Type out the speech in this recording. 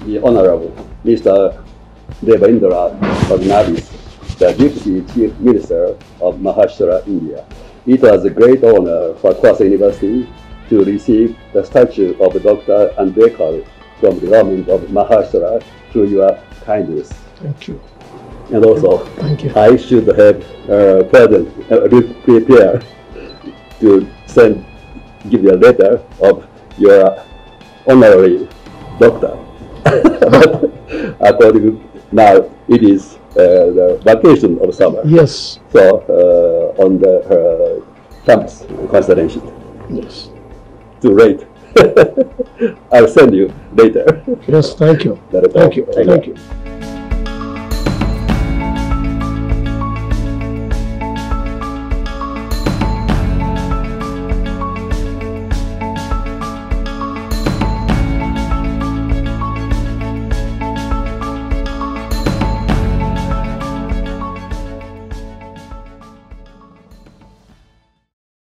the Honorable Mr. Devendra Fadnavis, the Deputy Chief Minister of Maharashtra, India. It was a great honor for Koyasan University to receive the statue of Dr. Ambedkar from the government of Maharashtra through your kindness. Thank you. And also, Thank you. I should have prepared to give you a letter of your honorary doctor. But according now, it is the vacation of summer. Yes. So on the campus constellation. Yes. Too late. I'll send you later. Yes, thank you. That is all. Thank you. Thank you.